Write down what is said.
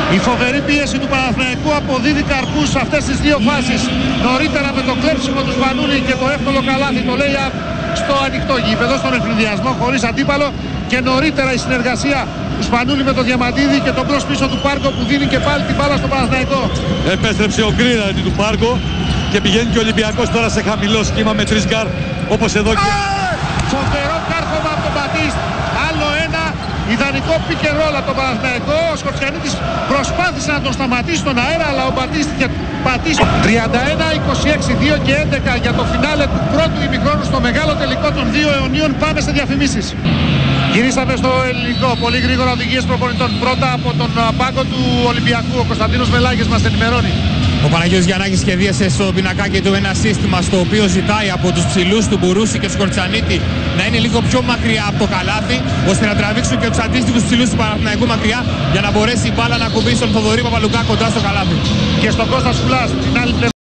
Η φοβερή πίεση του Παναθηναϊκού αποδίδει καρπούς σε αυτές τις δύο φάσεις. Νωρίτερα με το κλέψιμο του Σπανούλη και το εύκολο καλάθι, το λέει στο ανοιχτό γήπεδο, στον ευνηδιασμό χωρίς αντίπαλο, και νωρίτερα η συνεργασία του Σπανούλη με το Διαμαντίδη και τον μπρος πίσω του Πάρκο που δίνει και πάλι την μπάλα στο Παναθηναϊκό. Επέστρεψε ο Γκρίνα αντί του Πάρκο και πηγαίνει και ο Ολυμπιακός τώρα σε χαμηλό σχήμα με 3 γκάρ όπως εδώ και... Φοβερό κάρφωμα από τον Μπατίστ. Άλλο ένα ιδανικό pick and roll από τον Παναθηναϊκό. Ο Σκορτσιανίτης προσπάθησε να τον σταματήσει στον αέρα, αλλά ο Μπατίστ είχε πατήσει. 31-26, 2 και 11 για το φινάλε του πρώτου ημιχρόνου στο μεγάλο τελικό των δύο αιωνίων. Πάμε σε διαφημίσεις. Γυρίσαμε στο ελληνικό. Πολύ γρήγορα οδηγίες προπονητών. Πρώτα από τον πάγκο του Ολυμπιακού. Ο Κωνσταντίνος Βελάγης μας ενημερώνει. Ο Παναγιώτης Γιαννάκης σχεδίασε στο πινακάκι του ένα σύστημα στο οποίο ζητάει από τους ψηλούς του Μπουρούση και του Σκορτσανίτη να είναι λίγο πιο μακριά από το καλάθι, ώστε να τραβήξουν και τους αντίστοιχους ψηλούς του Παναθηναϊκού μακριά, για να μπορέσει η μπάλα να κουμπίσει τον Θοδωρή Παπαλουκά κοντά στο καλάθι. Και στον Κώστα Σουλάς, την άλλη πλευρά.